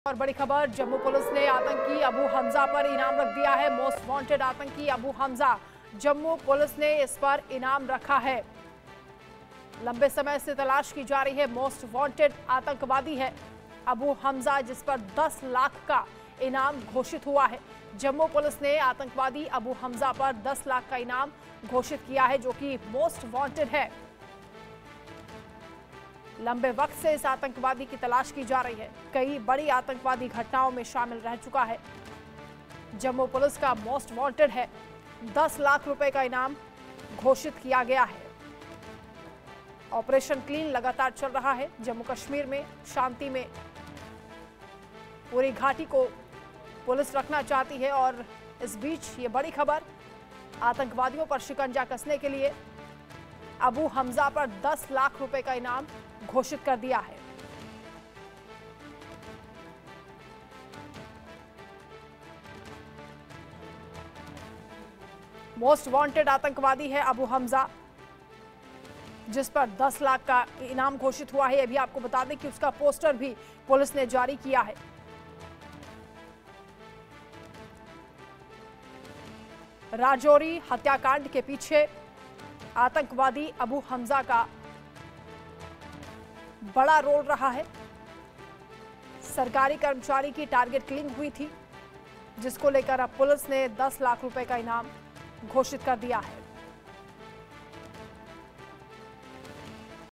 और बड़ी खबर, जम्मू पुलिस ने आतंकी अबू हमजा पर इनाम रख दिया है। मोस्ट वांटेड आतंकी अबू हमजा, जम्मू पुलिस ने इस पर इनाम रखा है। लंबे समय से तलाश की जा रही है। मोस्ट वांटेड आतंकवादी है अबू हमजा, जिस पर 10 लाख का इनाम घोषित हुआ है। जम्मू पुलिस ने आतंकवादी अबू हमजा पर 10 लाख का इनाम घोषित किया है, जो कि मोस्ट वांटेड है। लंबे वक्त से इस आतंकवादी की तलाश की जा रही है। कई बड़ी आतंकवादी घटनाओं में शामिल रह चुका है। जम्मू पुलिस का मोस्ट वांटेड है। 10 लाख रुपए का इनाम घोषित किया गया है। ऑपरेशन क्लीन लगातार चल रहा है। जम्मू कश्मीर में शांति में पूरी घाटी को पुलिस रखना चाहती है और इस बीच ये बड़ी खबर, आतंकवादियों पर शिकंजा कसने के लिए अबू हमजा पर 10 लाख रुपए का इनाम घोषित कर दिया है। मोस्ट वांटेड आतंकवादी है अबू हमजा, जिस पर 10 लाख का इनाम घोषित हुआ है। अभी आपको बता दें कि उसका पोस्टर भी पुलिस ने जारी किया है। राजौरी हत्याकांड के पीछे आतंकवादी अबू हमजा का बड़ा रोल रहा है। सरकारी कर्मचारी की टारगेट किलिंग हुई थी, जिसको लेकर अब पुलिस ने 10 लाख रुपए का इनाम घोषित कर दिया है।